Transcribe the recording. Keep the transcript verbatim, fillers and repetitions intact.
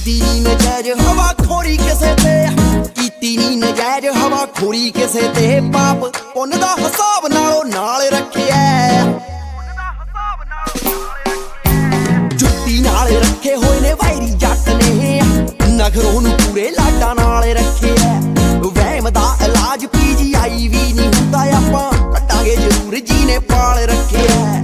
ਕੀਤੀ ਨੀ ਨਜਾਇਜ਼ ਹਵਾ ਖੋਰੀ ਕਿਸੇ ਤੇ, ਕੀਤੀ ਨੀ ਨਜਾਇਜ਼ ਹਵਾ ਖੋਰੀ ਕਿਸੇ ਤੇ। ਪਾਪ ਪੁੰਨ ਦਾ ਹਿਸਾਬ ਨਾਲੋਂ ਨਾਲ ਰੱਖਿਆ, ਜੁੱਤੀ ਨਾਲ ਰੱਖੇ ਹੋਏ ਨੇ ਵੈਰੀ ਜੱਟ ਨੇ, ਨਖਰੋਂ ਨੂੰ ਪੂਰੇ ਲਾਡਾਂ ਨਾਲ ਰੱਖਿਆ। ਵਹਿਮ ਦਾ ਇਲਾਜ ਪੀ ਜੀ ਆਈ ਵੀ ਨਹੀਂ ਹੁੰਦਾ, ਆਪਾਂ ਕੱਟਾਂਗੇ ਜ਼ਰੂਰ ਜੀ ਨੇ ਪਾਲ ਰੱਖਿਆ।